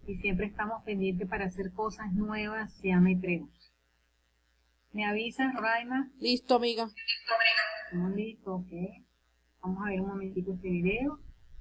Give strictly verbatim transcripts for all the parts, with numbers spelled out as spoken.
y siempre estamos pendientes para hacer cosas nuevas, se llama Treus. ¿Me avisas, Raima? Listo, amiga. ¿Estamos listos? Ok. Vamos a ver un momentito este video.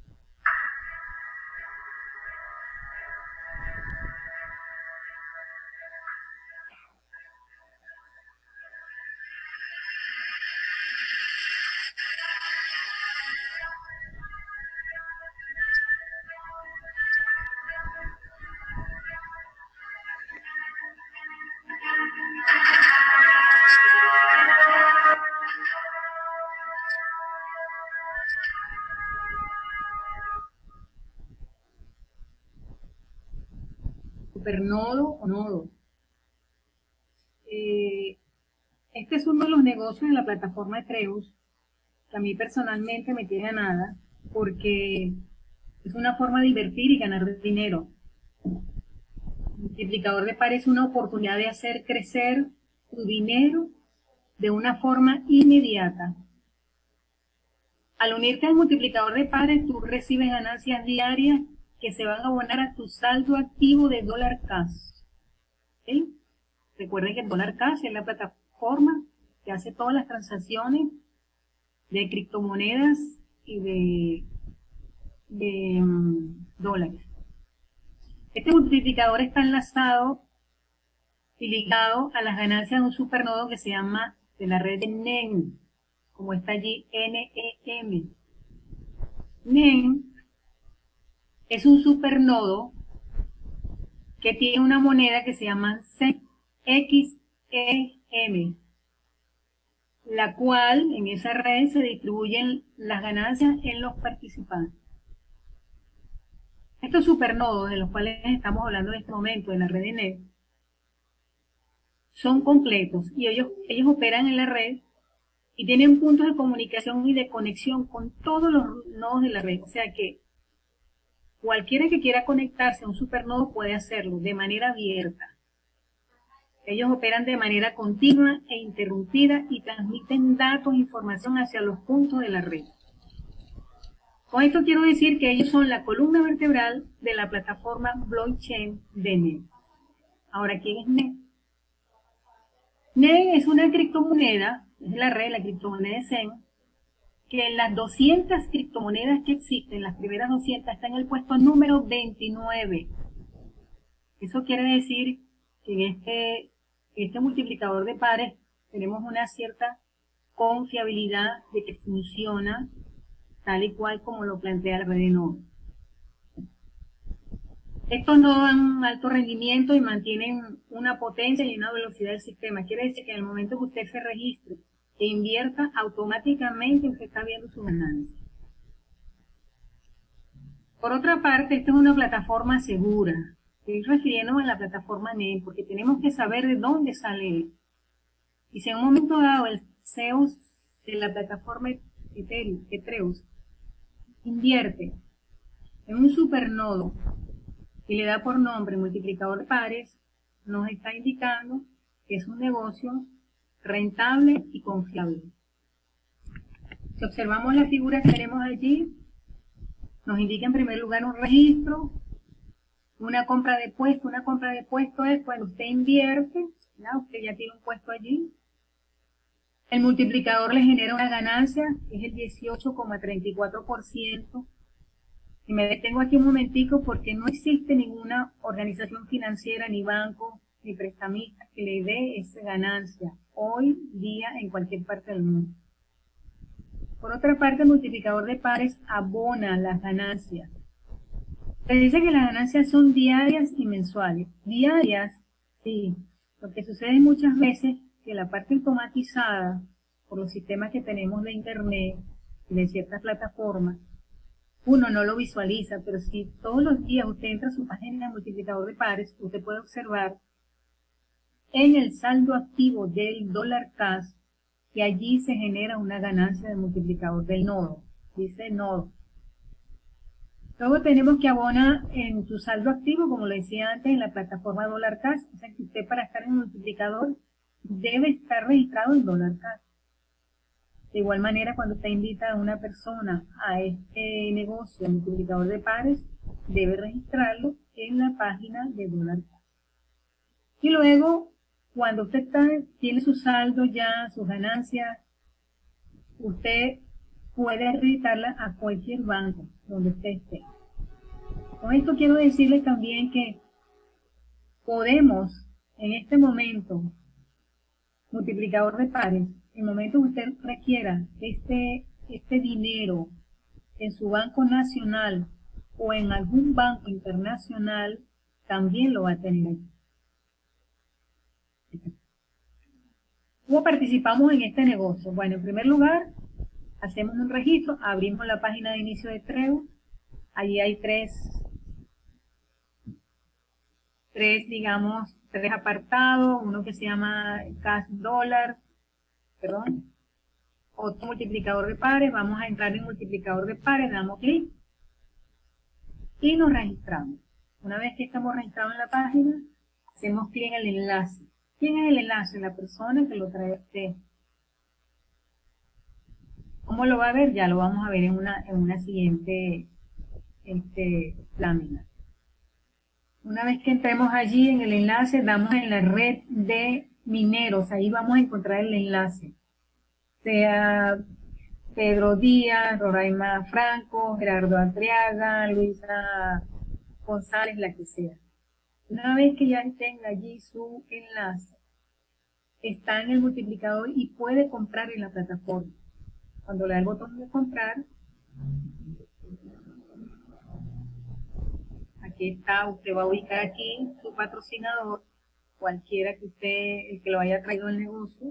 Supernodo o nodo. Eh, este es uno de los negocios de la plataforma de Treus, que a mí personalmente me tiene ganada, porque es una forma de invertir y ganar dinero. El multiplicador de pares es una oportunidad de hacer crecer tu dinero de una forma inmediata. Al unirte al multiplicador de pares, tú recibes ganancias diarias que se van a abonar a tu saldo activo de dólar cash. ¿Okay? Recuerden que el dólar cash es la plataforma que hace todas las transacciones de criptomonedas y de, de um, dólares. Este multiplicador está enlazado y ligado a las ganancias de un supernodo que se llama de la red de N E M, como está allí, N E M. N E M es un supernodo que tiene una moneda que se llama X E M, la cual en esa red se distribuyen las ganancias en los participantes. Estos supernodos de los cuales estamos hablando en este momento en la red de N E M son completos y ellos, ellos operan en la red y tienen puntos de comunicación y de conexión con todos los nodos de la red. O sea que cualquiera que quiera conectarse a un supernodo puede hacerlo de manera abierta. Ellos operan de manera continua e interrumpida y transmiten datos e información hacia los puntos de la red. Con esto quiero decir que ellos son la columna vertebral de la plataforma blockchain de N E M. Ahora, ¿quién es N E M? N E M es una criptomoneda, es la red, la criptomoneda de Zen, que en las doscientas criptomonedas que existen, las primeras doscientas, está en el puesto número veintinueve. Eso quiere decir que en este, este multiplicador de pares tenemos una cierta confiabilidad de que funciona tal y cual como lo plantea la red de nodos. Estos no dan alto rendimiento y mantienen una potencia y una velocidad del sistema. Quiere decir que en el momento que usted se registre e invierta, automáticamente usted está viendo su ganancia. Por otra parte, esta es una plataforma segura. Estoy refiriéndome a la plataforma N E M porque tenemos que saber de dónde sale. Y si en un momento dado el C E O de la plataforma Treus invierte en un supernodo y le da por nombre multiplicador de pares, nos está indicando que es un negocio rentable y confiable. Si observamos la figura que tenemos allí, nos indica en primer lugar un registro, una compra de puesto. Una compra de puesto es cuando usted invierte, ¿ya? Usted ya tiene un puesto allí. El multiplicador le genera una ganancia, que es el dieciocho coma treinta y cuatro por ciento. Y me detengo aquí un momentico porque no existe ninguna organización financiera, ni banco, ni prestamista que le dé esa ganancia hoy día en cualquier parte del mundo. Por otra parte, el multiplicador de pares abona las ganancias. Se dice que las ganancias son diarias y mensuales. Diarias, sí, lo que sucede muchas veces que la parte automatizada, por los sistemas que tenemos de internet y de ciertas plataformas, uno no lo visualiza, pero si todos los días usted entra a su página de multiplicador de pares, usted puede observar en el saldo activo del dólar cash que allí se genera una ganancia del multiplicador del nodo, dice nodo. Luego tenemos que abonar en su saldo activo, como lo decía antes, en la plataforma dólar cash, o sea que usted para estar en el multiplicador debe estar registrado en dólar cash. De igual manera, cuando usted invita a una persona a este negocio, el multiplicador de pares, debe registrarlo en la página de Dólar Cash. Y luego, cuando usted está, tiene su saldo ya, sus ganancias, usted puede acreditarla a cualquier banco donde usted esté. Con esto quiero decirle también que podemos, en este momento, multiplicador de pares, en el momento que usted requiera este, este dinero en su banco nacional o en algún banco internacional, también lo va a tener aquí. ¿Cómo participamos en este negocio? Bueno, en primer lugar, hacemos un registro, abrimos la página de inicio de Treu. Allí hay tres, tres, digamos, tres apartados, uno que se llama Cash Dólar, perdón, otro multiplicador de pares. Vamos a entrar en multiplicador de pares, damos clic y nos registramos. Una vez que estamos registrados en la página, hacemos clic en el enlace. ¿Quién es el enlace? La persona que lo trae a usted. ¿Cómo lo va a ver? Ya lo vamos a ver en una, en una siguiente este, lámina. Una vez que entremos allí en el enlace, damos en la red de mineros. Ahí vamos a encontrar el enlace. Sea Pedro Díaz, Roraima Franco, Gerardo Adriaga, Luisa González, la que sea. Una vez que ya tenga allí su enlace, está en el multiplicador y puede comprar en la plataforma. Cuando le da el botón de comprar, aquí está, usted va a ubicar aquí su patrocinador, cualquiera que usted, el que lo haya traído al negocio.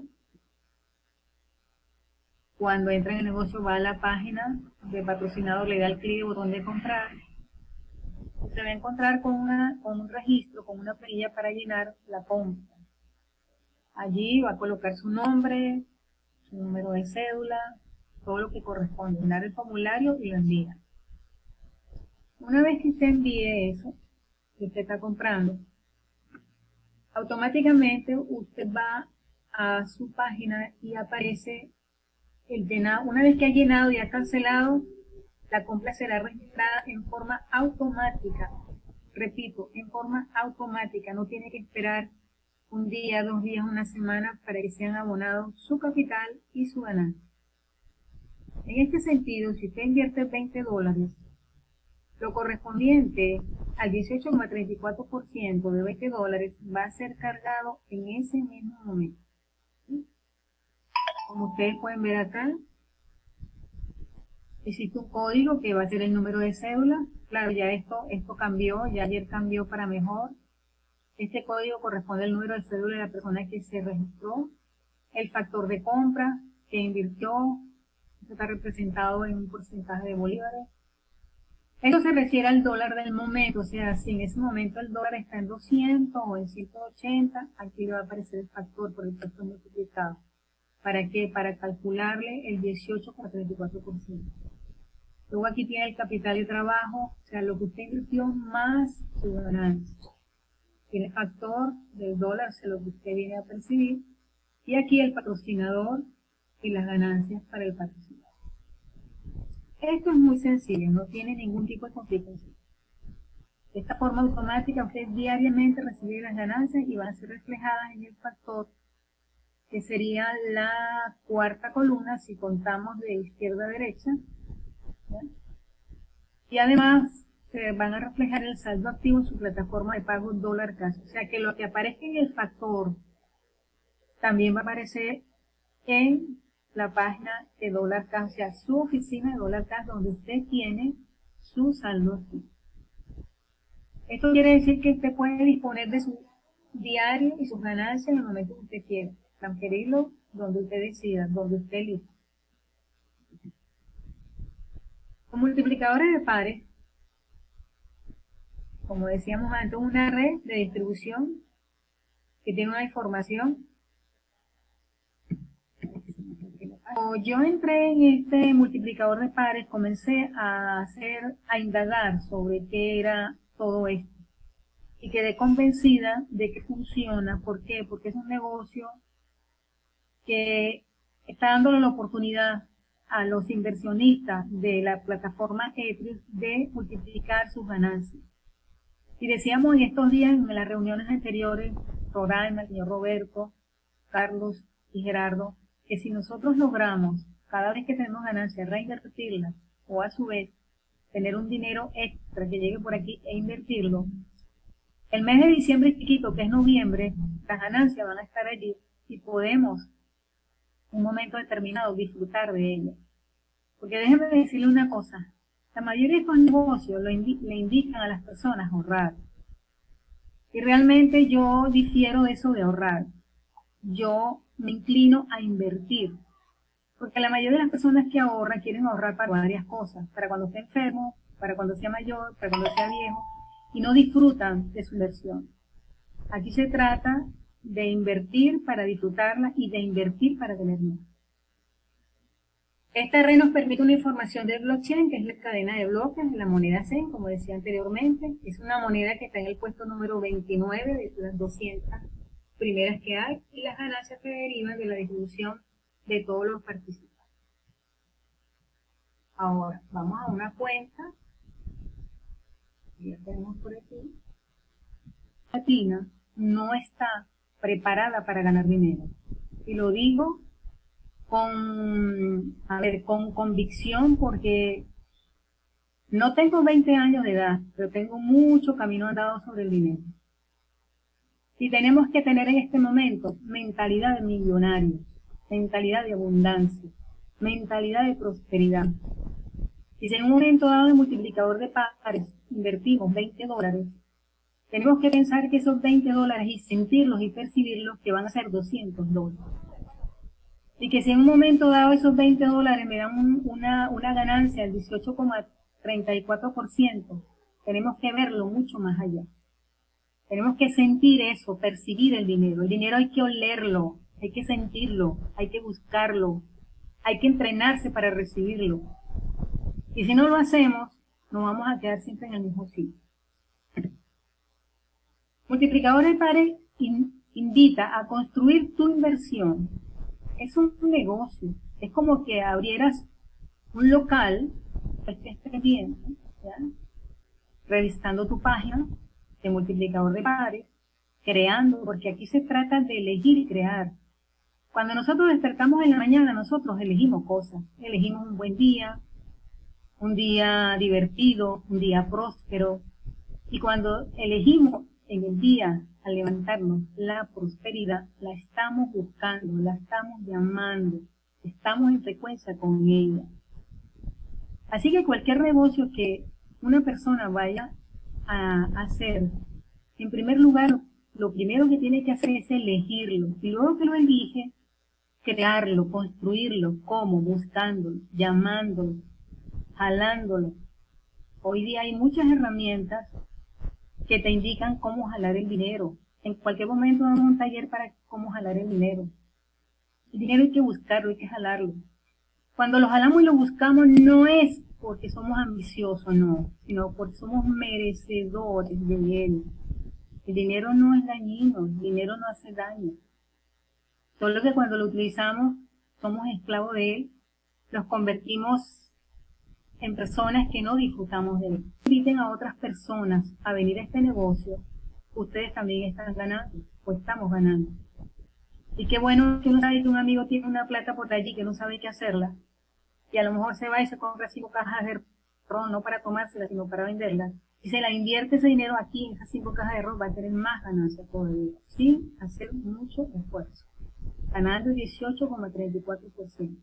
Cuando entra en el negocio va a la página de patrocinador, le da el clic de botón de comprar. Se va a encontrar con, una, con un registro, con una planilla para llenar la compra. Allí va a colocar su nombre, su número de cédula, todo lo que corresponde, llenar el formulario y lo envía. Una vez que usted envíe eso, que usted está comprando, automáticamente usted va a su página y aparece el llenado. Una vez que ha llenado y ha cancelado, la compra será registrada en forma automática. Repito, en forma automática. No tiene que esperar un día, dos días, una semana para que sean abonados su capital y su ganancia. En este sentido, si usted invierte veinte dólares, lo correspondiente al dieciocho coma treinta y cuatro por ciento de veinte dólares va a ser cargado en ese mismo momento. ¿Sí? Como ustedes pueden ver acá, existe un código que va a ser el número de cédula. Claro, ya esto, esto cambió, ya ayer cambió para mejor. Este código corresponde al número de cédula de la persona que se registró. El factor de compra que invirtió, esto está representado en un porcentaje de bolívares. Esto se refiere al dólar del momento, o sea, si en ese momento el dólar está en doscientos o en ciento ochenta, aquí le va a aparecer el factor por el factor multiplicado. ¿Para qué? Para calcularle el dieciocho coma treinta y cuatro por ciento. Luego aquí tiene el capital de trabajo, o sea, lo que usted invirtió más su ganancia. Tiene el factor del dólar, o sea, lo que usted viene a percibir. Y aquí el patrocinador y las ganancias para el patrocinador. Esto es muy sencillo, no tiene ningún tipo de complicación. De esta forma automática usted diariamente recibe las ganancias y van a ser reflejadas en el factor, que sería la cuarta columna si contamos de izquierda a derecha. ¿Ya? Y además se van a reflejar el saldo activo en su plataforma de pago Dólar Cash. O sea que lo que aparezca en el factor también va a aparecer en la página de Dólar Cash, o sea, su oficina de Dólar Cash donde usted tiene su saldo activo. Esto quiere decir que usted puede disponer de su diario y sus ganancias en el momento que usted quiera, transferirlo donde usted decida, donde usted elija. Los multiplicadores de pares, como decíamos antes, una red de distribución que tiene una información. Cuando yo entré en este multiplicador de pares, comencé a hacer, a indagar sobre qué era todo esto. Y quedé convencida de que funciona. ¿Por qué? Porque es un negocio que está dándole la oportunidad a los inversionistas de la plataforma Etrius de multiplicar sus ganancias. Y decíamos en estos días, en las reuniones anteriores, Roraima, el señor Roberto, Carlos y Gerardo, que si nosotros logramos, cada vez que tenemos ganancias, reinvertirlas, o a su vez, tener un dinero extra que llegue por aquí e invertirlo, el mes de diciembre chiquito, que es noviembre, las ganancias van a estar allí y podemos, en un momento determinado, disfrutar de ellas. Porque déjenme decirle una cosa, la mayoría de estos negocios lo indi le indican a las personas ahorrar. Y realmente yo difiero de eso de ahorrar. Yo me inclino a invertir. Porque la mayoría de las personas que ahorran quieren ahorrar para varias cosas. Para cuando esté enfermo, para cuando sea mayor, para cuando sea viejo. Y no disfrutan de su inversión. Aquí se trata de invertir para disfrutarla y de invertir para tener más. Esta red nos permite una información del blockchain, que es la cadena de bloques de la moneda Zen, como decía anteriormente. Es una moneda que está en el puesto número veintinueve de las doscientas primeras que hay, y las ganancias se derivan de la distribución de todos los participantes. Ahora, vamos a una cuenta. Ya tenemos por aquí. Latina no está preparada para ganar dinero. Y lo digo con, a ver, con convicción, porque no tengo veinte años de edad, pero tengo mucho camino andado sobre el dinero. Y tenemos que tener en este momento mentalidad de millonario, mentalidad de abundancia, mentalidad de prosperidad. Y si en un momento dado de multiplicador de pares invertimos veinte dólares, tenemos que pensar que esos veinte dólares y sentirlos y percibirlos que van a ser doscientos dólares. Y que si en un momento dado esos veinte dólares me dan un, una, una ganancia del dieciocho coma treinta y cuatro por ciento, tenemos que verlo mucho más allá. Tenemos que sentir eso, percibir el dinero. El dinero hay que olerlo, hay que sentirlo, hay que buscarlo, hay que entrenarse para recibirlo. Y si no lo hacemos, nos vamos a quedar siempre en el mismo sitio. Multiplicador de pares in, invita a construir tu inversión. Es un negocio, es como que abrieras un local, que estés bien, ¿ya? Revisando tu página de multiplicador de pares, creando, porque aquí se trata de elegir y crear. Cuando nosotros despertamos en la mañana, nosotros elegimos cosas, elegimos un buen día, un día divertido, un día próspero, y cuando elegimos en el día, al levantarnos, la prosperidad, la estamos buscando, la estamos llamando, estamos en frecuencia con ella. Así que cualquier negocio que una persona vaya a hacer, en primer lugar, lo primero que tiene que hacer es elegirlo, y luego que lo elige, crearlo, construirlo, ¿cómo? Buscándolo, llamándolo, jalándolo. Hoy día hay muchas herramientas que te indican cómo jalar el dinero. En cualquier momento damos un taller para cómo jalar el dinero. El dinero hay que buscarlo, hay que jalarlo. Cuando lo jalamos y lo buscamos no es porque somos ambiciosos, no, sino porque somos merecedores de él. El dinero no es dañino, el dinero no hace daño. Solo que cuando lo utilizamos somos esclavos de él, los convertimos en personas que no disfrutamos de él. Inviten a otras personas a venir a este negocio, ustedes también están ganando, o estamos ganando. Y qué bueno que uno sabe que un amigo tiene una plata por allí que no sabe qué hacerla, y a lo mejor se va y se compra cinco cajas de ron, no para tomársela, sino para venderla, y se la invierte ese dinero aquí en esas cinco cajas de ron, va a tener más ganancias todavía, sin hacer mucho esfuerzo, ganando dieciocho coma treinta y cuatro por ciento.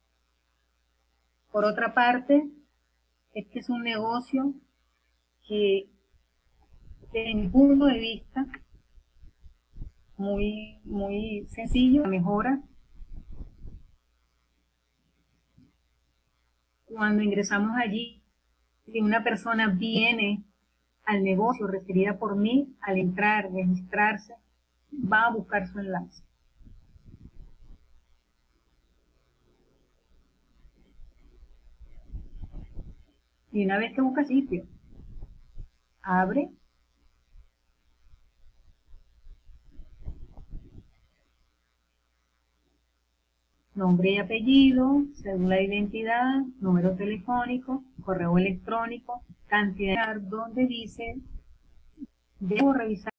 Por otra parte, este es un negocio que, desde mi punto de vista, muy, muy sencillo, mejora. Cuando ingresamos allí, si una persona viene al negocio referida por mí, al entrar, registrarse, va a buscar su enlace. Y una vez que busca sitio, abre, nombre y apellido, cédula de identidad, número telefónico, correo electrónico, cantidad donde dice, debo revisar